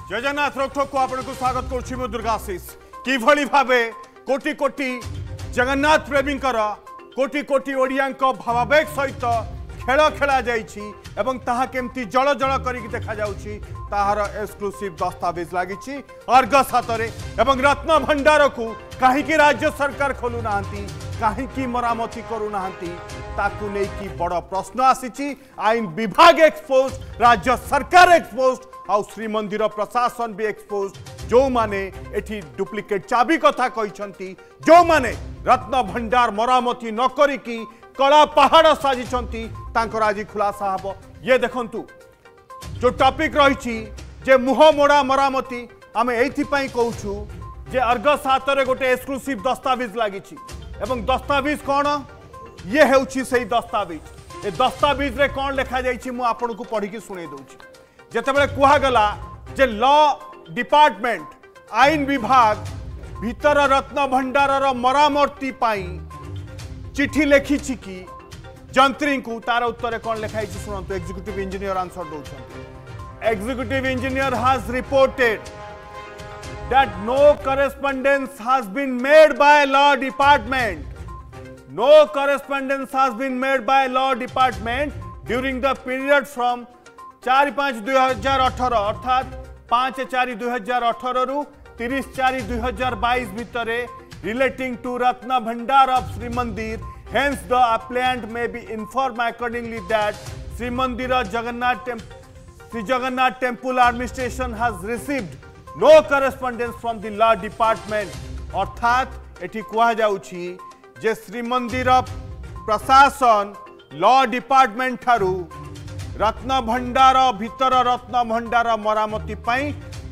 जगन्नाथ रोकठोक को आपको स्वागत करुच्ची मु दुर्गाशीष किभली भावे कोटि कोटि जगन्नाथ प्रेमी कोटि कोटि ओडिया भावावेग सहित खेल खेला जाइछि एवं ताहा केमती जल जल करिक देखा जाउछि ताहार एक्सक्लूसिव दस्तावेज लागिछि अर्गस हातरे एवं रत्न भंडार को कहीं राज्य सरकार खोलु नाहंती कहीं मरामती करू नाहंती ताकू नै कि बड़ प्रश्न आसीछि। आईन विभाग एक्सपोज, राज्य सरकार एक्सपोज आउ श्रीमंदिर प्रशासन भी एक्सपोज। जो माने एठी डुप्लिकेट चाबी कथा कहिसंती, जो माने रत्न भंडार मरामती न करिकी कला पहाड़ साजिछंती तांकर आज खुलासा हबो। ये देखंतु जो टॉपिक रही जे मुह मोड़ा मरामती आमे एथि पई कहूछु जे अर्गस हातरे गोटे एक्सक्लूसिव दस्तावेज लागिछि एवं दस्तावेज कौन ये हेउछि सेही दस्तावेज। ए दस्तावेज रे कौन लिखा जाइछि मु आपन को पढ़ी के सुनै दउछि। जेतेबेले कुहा गला जे लॉ डिपार्टमेंट आईन विभाग भीतर रत्न भंडारर मरामती पाई चिठी लिखिछि कि जंत्री को तार उत्तर कौन लिखाई शुणु। एग्जीक्यूटिव इंजीनियर आंसर दौरान executive engineer has reported that no correspondence has been made by law department. No correspondence has been made by law department during the period from 4/5/2018 अर्थात 5/4/2018 रु 30/4/2022 भितरे relating to Ratna Bhandar of Sri Mandir. Hence the applicant may be informed accordingly that Sri Mandir Sri Jagannath Temple Administration has received no correspondence from the law department. अर्थात एठी कुहा जाउछि जे श्रीमंदिर प्रशासन law department ठारू रत्न भंडार भीतर रत्न भंडार मरामती पाई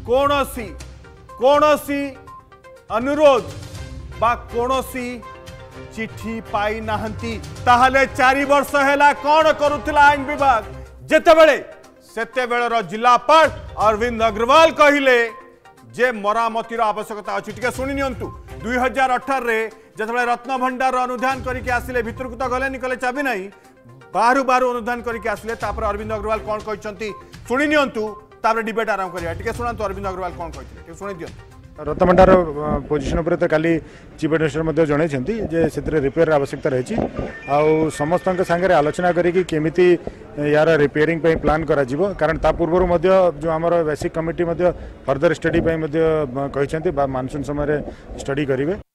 कोनोसी अनुरोध बा कोनोसी चिठी पाई नाहंती। ताहले 4 वर्ष हैला कोन करूथिला आईन विभाग जेतेबेले सेतेबेलर जिलापाल अरविंद अग्रवाल कहिले जे मरामतिर आवश्यकता अच्छी। टे शुणी नियंतु 2018 रे जतबेले रत्न भंडार अनुधान करके आसिले भितर को तो गले कले चाबी नहीं बाहरु बाहरु अनुधान करके आसिले तापर अरविंद अग्रवाल कौन कहते शुणी नियंतु तापर डिबेट आरंभ करिया। टिके शुणु अरविंद अग्रवाल कौन कहते शुणी दियंतु। रत्न भंडार पोजिशन उपर तो काली चीफ एडमिनिस्ट्रेटर जनइछंती जे सेतरे रिपेयर आवश्यकता रही आउ समस्त सांगे आलोचना करी केमिति यार रिपेयरिंग पे प्लान करा जिवो कारण ता पूर्व जो आमर बेसिक कमिटी फर्दर स्टडी पे कहते मानसून समय स्टडी करेंगे।